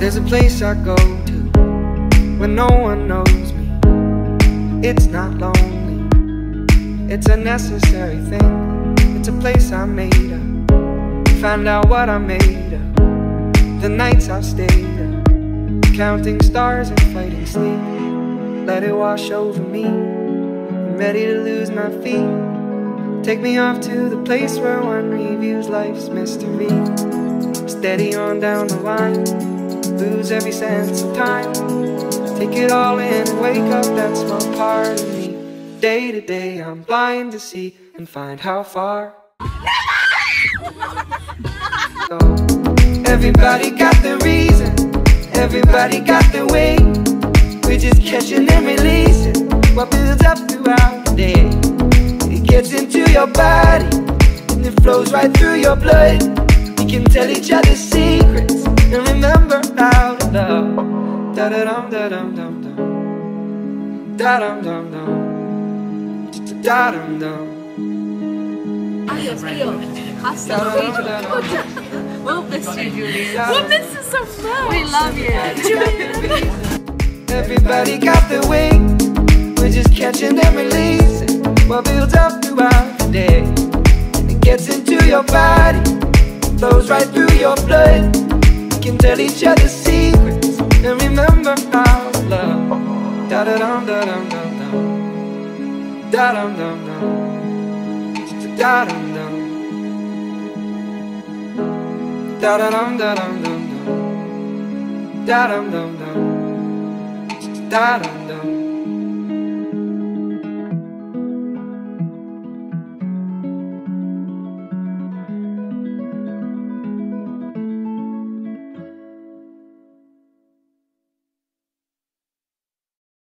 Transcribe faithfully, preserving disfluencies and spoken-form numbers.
There's a place I go to when no one knows me. It's not lonely, it's a necessary thing. It's a place I made up, find out what I made of. The nights I've stayed up, counting stars and fighting sleep. Let it wash over me, I'm ready to lose my feet. Take me off to the place where one reviews life's mystery. Steady on down the line, lose every sense of time. Take it all in and wake up that small part of me. Day to day I'm blind to see and find how far. So, everybody got their reason, everybody got their way. We're just catching and releasing what builds up throughout the day. It gets into your body and it flows right through your blood. We can tell each other secrets and remember how to love. Da da dum da dum dum dum, da dum dum dum, da dum dum. Adios, Leo. Hasta luego. We'll miss you. We'll miss you so much. We love you. Everybody got their way. We're just catching and releasing what builds up throughout the day. It gets into your body, flows right through your blood. We can tell each other secrets and remember how to love. Da da dum da dum dum dum, da dum dum dum, da dum dum, da da dum da dum dum dum, da dum dum dum, da dum dum.